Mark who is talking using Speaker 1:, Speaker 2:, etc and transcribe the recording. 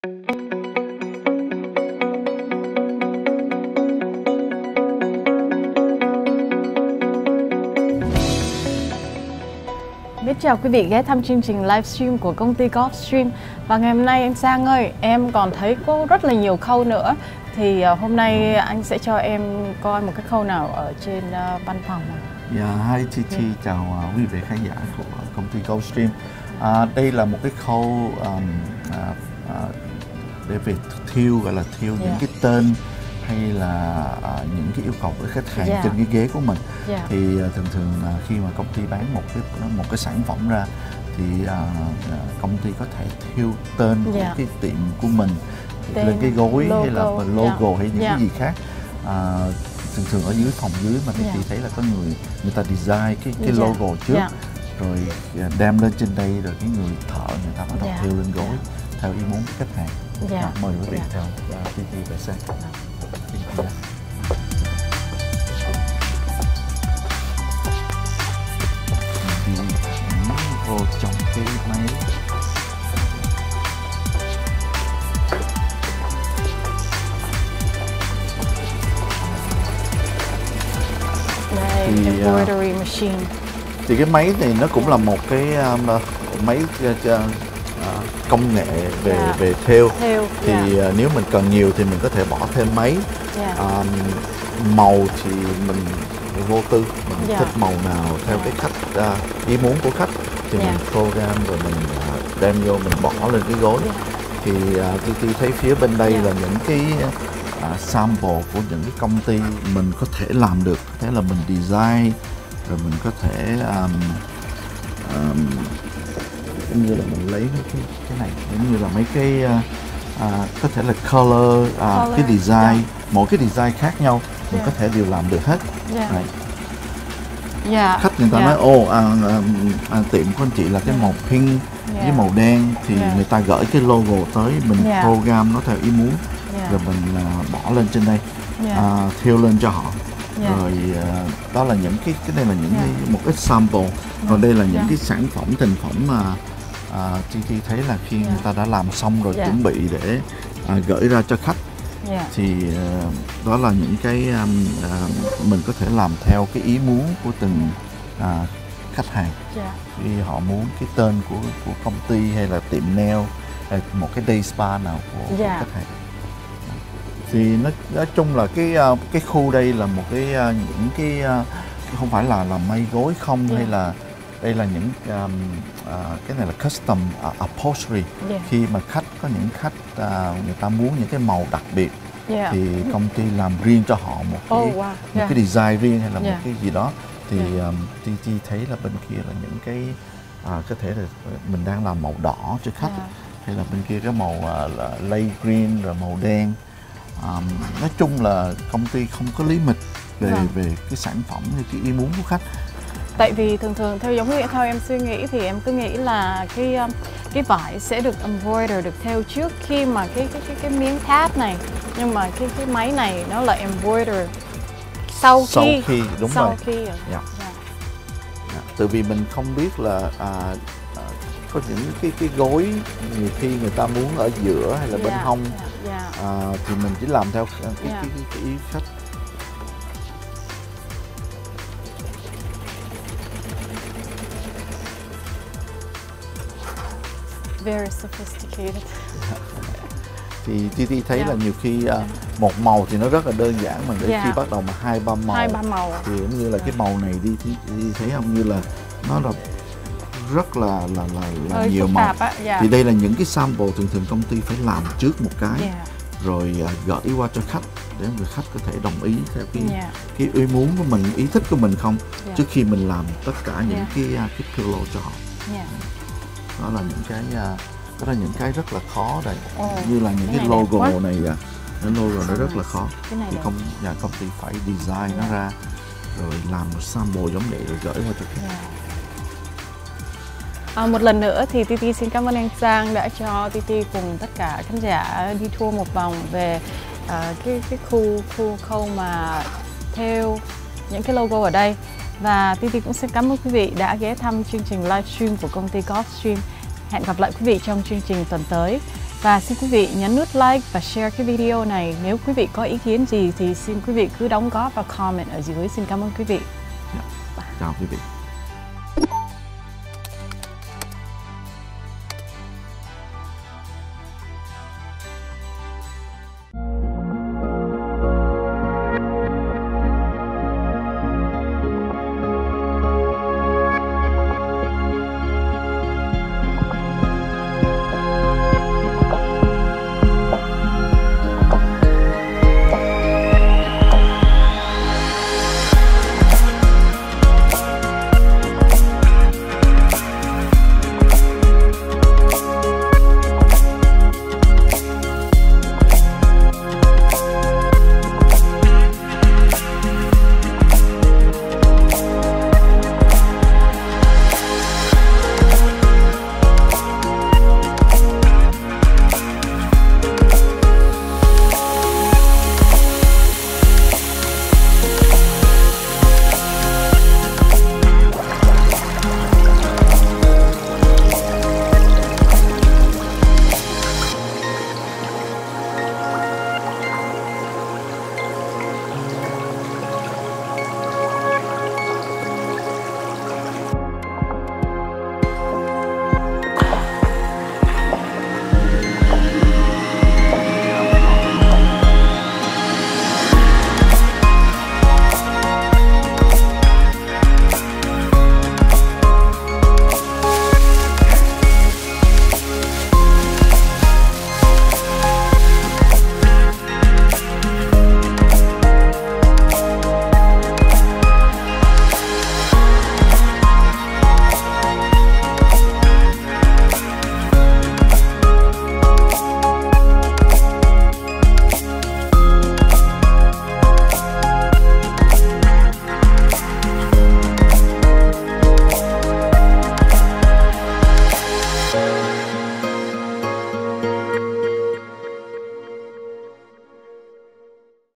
Speaker 1: Biết chào quý vị ghé thăm chương trình livestream của công ty Gulfstream. Và ngày hôm nay anh Sang ơi, em còn thấy có rất là nhiều khâu nữa. Thì hôm nay anh sẽ cho em coi một cái khâu nào ở trên văn phòng này.
Speaker 2: Hi TT, chào quý vị khán giả của công ty Gulfstream. Đây là một cái khâu để về thiêu, gọi là thiêu những cái tên hay là những cái yêu cầu của khách hàng trên cái ghế của mình. Thì thường khi mà công ty bán một cái sản phẩm ra thì công ty có thể thiêu tên của cái tiệm của mình lên cái gối, logo, hay là logo hay những cái gì khác. Thường ở dưới phòng dưới mà các chị thấy là có người ta design cái logo trước, rồi đem lên trên đây, rồi cái người thợ người ta bắt đầu thiêu lên gối theo ý muốn của khách hàng. Mời quý vị theo TT về xem. Vô trong cái máy.
Speaker 1: Đây, embroidery machine.
Speaker 2: Thì cái máy này nó cũng là một cái máy công nghệ về thêu. Thì nếu mình cần nhiều thì mình có thể bỏ thêm máy. Màu thì mình vô tư, mình thích màu nào theo cái khách ý muốn của khách thì mình program rồi mình đem vô mình bỏ lên cái gối. Thì tôi thấy phía bên đây là những cái sample của những cái công ty mình có thể làm được. Thế là mình design rồi mình có thể giống như là mình lấy cái này giống như là mấy cái có thể là color, cái design, mỗi cái design khác nhau mình có thể đều làm được hết. Khách người ta nói tiệm của anh chị là cái màu pink với màu đen thì người ta gửi cái logo tới mình program nó theo ý muốn, rồi mình bỏ lên trên đây, thiêu lên cho họ. Rồi đó là những cái đây là những một ít sample. Còn đây là những cái sản phẩm thành phẩm mà TT thấy là khi người ta đã làm xong rồi chuẩn bị để gửi ra cho khách. Thì đó là những cái mình có thể làm theo cái ý muốn của từng khách hàng. Khi họ muốn cái tên của công ty hay là tiệm nail hay một cái day spa nào của khách hàng. Thì nói chung là cái khu đây là một cái những cái không phải là may gối không, hay là đây là những cái này là custom upholstery. Khi mà có những khách người ta muốn những cái màu đặc biệt thì công ty làm riêng cho họ một cái design riêng hay là một cái gì đó. Thì TT thấy là bên kia là những cái có thể là mình đang làm màu đỏ cho khách, hay là bên kia cái màu lay green rồi màu đen. Nói chung là công ty không có lý mịch về cái sản phẩm như cái ý muốn của khách.
Speaker 1: Tại vì thường theo em suy nghĩ thì em cứ nghĩ là cái vải sẽ được embroider, được thêu trước khi mà cái miếng tháp này, nhưng mà cái máy này nó là embroider sau khi
Speaker 2: đúng rồi. Tại vì mình không biết là có những cái gối nhiều khi người ta muốn ở giữa hay là bên hông, thì mình chỉ làm theo cái ý khách.
Speaker 1: Very sophisticated.
Speaker 2: Thì TT thấy là nhiều khi một màu thì nó rất là đơn giản, mà khi bắt đầu mà hai ba màu thì giống như là cái màu này đi thấy không, như là nó là rất là nhiều màu. Thì đây là những cái sample thường công ty phải làm trước một cái, rồi gửi qua cho khách để người khách có thể đồng ý theo cái ý muốn của mình, ý thích của mình không, trước khi mình làm tất cả những cái pillow cho họ. Đó là những cái rất là khó đây, như là những cái logo này, cái logo nó rất là khó. Thì công ty phải design nó ra rồi làm một sample giống vậy rồi gửi qua cho khách.
Speaker 1: Một lần nữa thì TT xin cảm ơn anh Sang đã cho TT cùng tất cả khán giả đi tour một vòng về cái khâu mà thêu những cái logo ở đây. Và TT cũng xin cảm ơn quý vị đã ghé thăm chương trình livestream của công ty Gulfstream. Hẹn gặp lại quý vị trong chương trình tuần tới. Và xin quý vị nhấn nút like và share cái video này. Nếu quý vị có ý kiến gì thì xin quý vị cứ đóng góp và comment ở dưới. Xin cảm ơn quý vị.
Speaker 2: Chào quý vị.